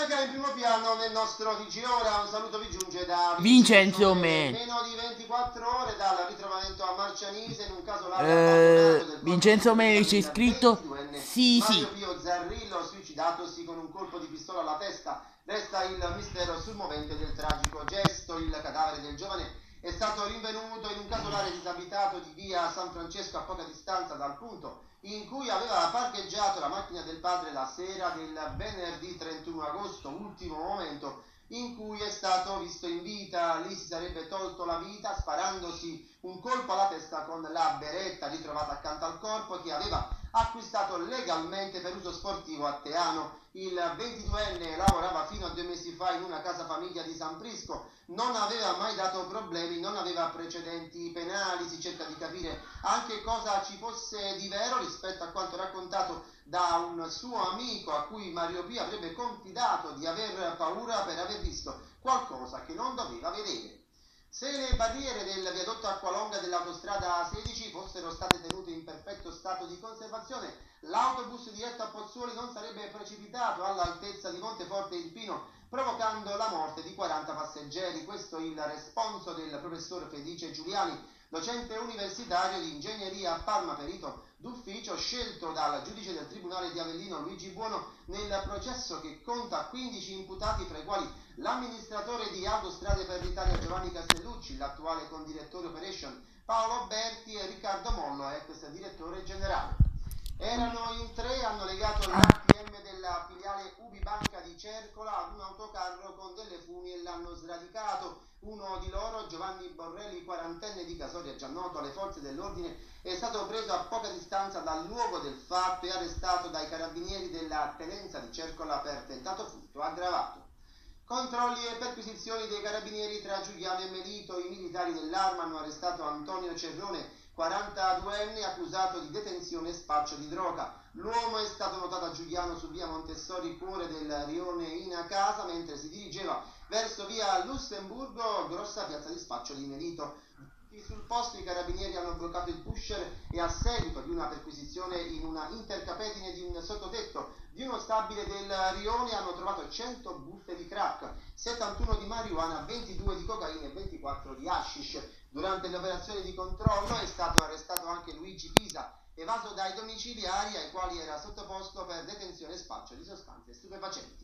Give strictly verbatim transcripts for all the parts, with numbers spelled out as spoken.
cronaca in primo piano nel nostro T G ora. Un saluto vi giunge da Vincenzo Men. Meno di ventiquattro ore dal ritrovamento a Marcianise in un caso Eh, Vincenzo Men c'è scritto sì Mario sì. Pio Zarrillo, suicidatosi con un colpo di pistola alla testa. Resta il mistero sul movente del tragico gesto. Il cadavere del giovane è stato rinvenuto in un casolare disabitato di via San Francesco, a poca distanza dal punto in cui aveva parcheggiato la macchina del padre la sera del venerdì trentuno agosto, ultimo momento in cui è stato visto in vita. Lì si sarebbe tolto la vita sparandosi un colpo alla testa con la beretta ritrovata accanto al corpo, che aveva acquistato legalmente per uso sportivo a Teano. Il ventiduenne lavorava fino a due mesi fa in una casa famiglia di San Prisco, non aveva mai dato problemi, non aveva precedenti penali. Si cerca di capire anche cosa ci fosse di vero rispetto a quanto raccontato da un suo amico a cui Mario Pio avrebbe confidato di aver paura per aver visto qualcosa che non doveva vedere. Se le barriere del viadotto Acqualonga dell'autostrada sedici fossero state tenute in perfetto stato di conservazione, l'autobus diretto a Pozzuoli non sarebbe precipitato all'altezza di Monteforte Irpino, provocando la morte di quaranta passeggeri. Questo è il responso del professor Felice Giuliani, docente universitario di ingegneria a Parma, perito d'ufficio scelto dal giudice del Tribunale di Avellino Luigi Buono nel processo che conta quindici imputati, fra i quali l'amministratore di Autostrade per l'Italia Giovanni Castellucci, l'attuale condirettore operation Paolo Berti e Riccardo Mollo, ex direttore generale. Erano in tre, hanno legato l'A T M della filiale Ubibanca di Cercola ad un autocarro con delle funi e l'hanno sradicato. Uno di loro, Giovanni Borrelli, quarantenne di Casoria, già noto alle forze dell'ordine, è stato preso a poca distanza dal luogo del fatto e arrestato dai carabinieri della tenenza di Cercola per tentato furto aggravato. Controlli e perquisizioni dei carabinieri tra Giuliano e Melito. I militari dell'Arma hanno arrestato Antonio Cerrone, quarantaduenne, accusato di detenzione e spaccio di droga. L'uomo è stato notato a Giuliano su via Montessori, cuore del rione Inacasa, mentre si dirigeva verso via Lussemburgo, grossa piazza di spaccio di Melito. Sul posto i carabinieri hanno bloccato il pusher e, a seguito di una perquisizione in una intercapedine di un sottotetto di uno stabile del rione, hanno trovato cento buste di crack, settantuno di marijuana, ventidue di cocaina e ventiquattro di hashish. Durante le operazioni di controllo è stato arrestato anche Luigi Pisa, evaso dai domiciliari ai quali era sottoposto per detenzione e spaccio di sostanze stupefacenti.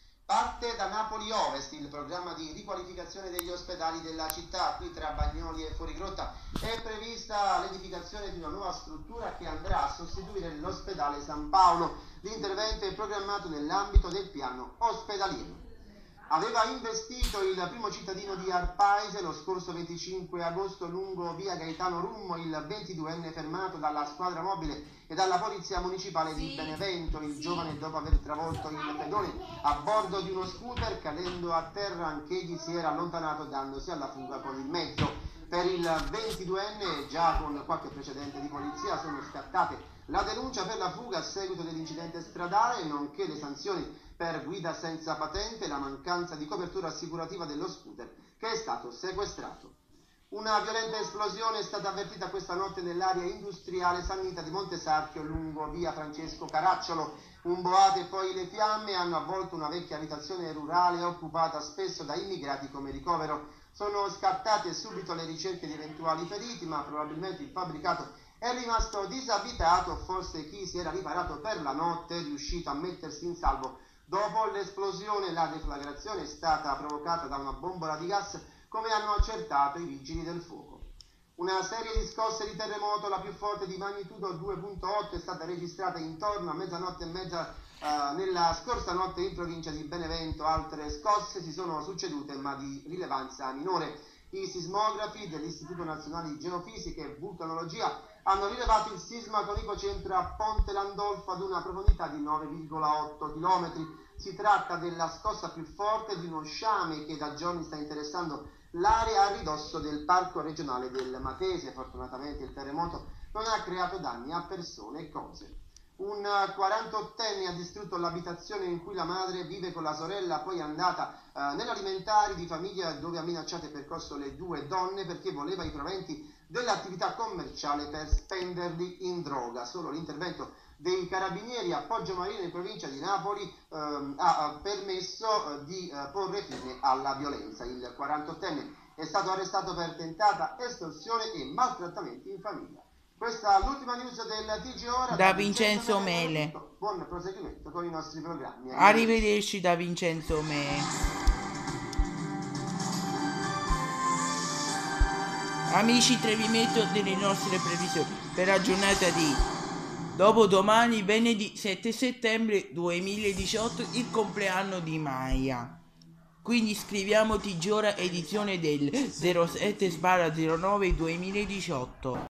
Parte da Napoli Ovest il programma di riqualificazione degli ospedali della città. Qui tra Bagnoli e Fuorigrotta è prevista l'edificazione di una nuova struttura che andrà a sostituire l'ospedale San Paolo. L'intervento è programmato nell'ambito del piano ospedaliero. Aveva investito il primo cittadino di Arpaese lo scorso venticinque agosto lungo via Gaetano Rummo il ventiduenne fermato dalla squadra mobile e dalla polizia municipale sì, di Benevento. Il sì. giovane, dopo aver travolto il pedone a bordo di uno scooter, cadendo a terra anch'egli si era allontanato dandosi alla fuga con il mezzo. Per il ventiduenne, già con qualche precedente di polizia, sono scattate la denuncia per la fuga a seguito dell'incidente stradale, nonché le sanzioni per guida senza patente e la mancanza di copertura assicurativa dello scooter che è stato sequestrato. Una violenta esplosione è stata avvertita questa notte nell'area industriale Sannita di Montesarchio lungo via Francesco Caracciolo. Un boato e poi le fiamme hanno avvolto una vecchia abitazione rurale occupata spesso da immigrati come ricovero. Sono scattate subito le ricerche di eventuali feriti, ma probabilmente il fabbricato è rimasto disabitato. Forse chi si era riparato per la notte è riuscito a mettersi in salvo. Dopo l'esplosione la deflagrazione è stata provocata da una bombola di gas, come hanno accertato i vigili del fuoco. Una serie di scosse di terremoto, la più forte di magnitudo due virgola otto, è stata registrata intorno a mezzanotte e mezza uh, nella scorsa notte in provincia di Benevento. Altre scosse si sono succedute ma di rilevanza minore. I sismografi dell'Istituto Nazionale di Geofisica e Vulcanologia hanno rilevato il sisma con ipocentro a Ponte Landolfo ad una profondità di nove virgola otto chilometri. Si tratta della scossa più forte di uno sciame che da giorni sta interessando l'area a ridosso del Parco regionale del Matese. Fortunatamente il terremoto non ha creato danni a persone e cose. Un quarantottenne ha distrutto l'abitazione in cui la madre vive con la sorella, poi è andata eh, nell'alimentari di famiglia dove ha minacciato e percosso le due donne perché voleva i proventi dell'attività commerciale per spenderli in droga. Solo l'intervento dei carabinieri a Poggio Marino in provincia di Napoli ehm, ha permesso eh, di eh, porre fine alla violenza. Il quarantottenne è stato arrestato per tentata estorsione e maltrattamenti in famiglia. Questa è l'ultima news del T G Ora. Da Vincenzo Mele. Buon proseguimento con i nostri programmi. Arrivederci da Vincenzo Mele. Amici, tre vi metto delle nostre previsioni per la giornata di dopodomani, venerdì sette settembre duemiladiciotto, il compleanno di Maya. Quindi scriviamo T G Ora edizione del zero sette zero nove duemiladiciotto.